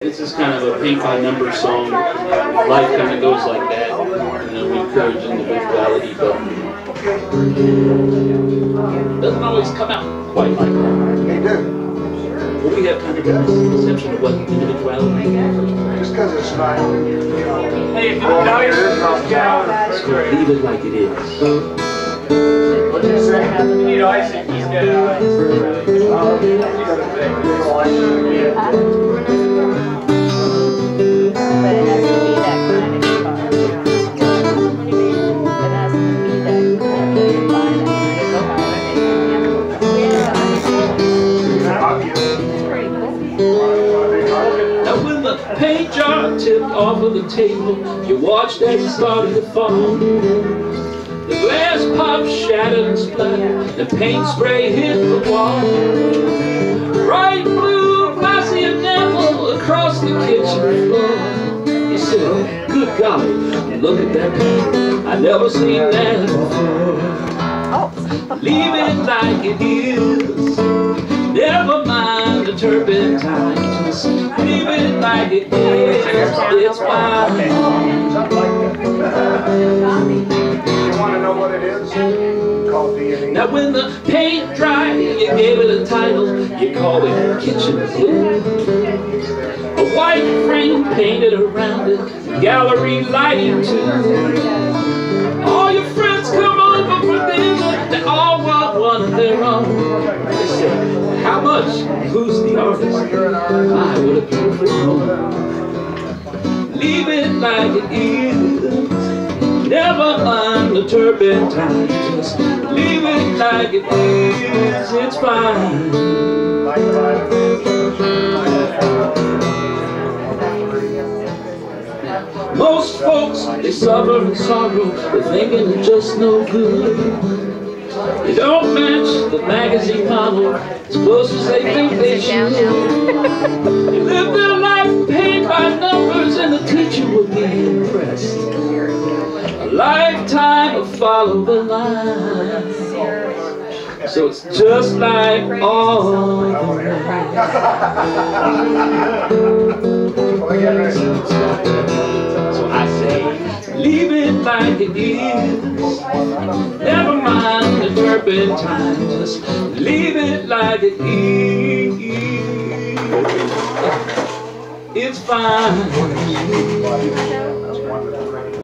This is kind of a paint-by-number song. Life kind of goes like that. You know, we encourage individuality, but it doesn't always come out quite like that. They do. Well, we have kind of a misconception of what individuality is. Just because it's not, you know, hey, if you know yourself down, leave it like it is. What did you say? You need icing. He's got Paint jar tipped off of the table, you watched as it started to fall. The glass popped, shattered and splattered, the paint spray hit the wall. Bright blue, glossy enamel across the kitchen floor. You said, good golly, look at that paint, I never seen that before. Leave it like it is, never mind the turpentine, just leave it like it is, it's fine. you want to know what it is? Called DNA. Now when the paint dried, you gave it a title, you called it Kitchen Blue. A white frame painted around it, gallery lighting too. All your friends come over for dinner, they all want one of their own. They say, how much? Who's the artist? I would have beautiful home. Leave it like it is, never mind the turpentine, just leave it like it is, it's fine. Most folks, they suffer and sorrow, they're thinking it's just no good. They don't match the magazine model as close as they think they should. They live their life paint by numbers and the teacher would be impressed. A lifetime of follow the line. So it's just like all the rest. So I say, leave it like it is, never mind the turpentine, just leave it like it is, it's fine.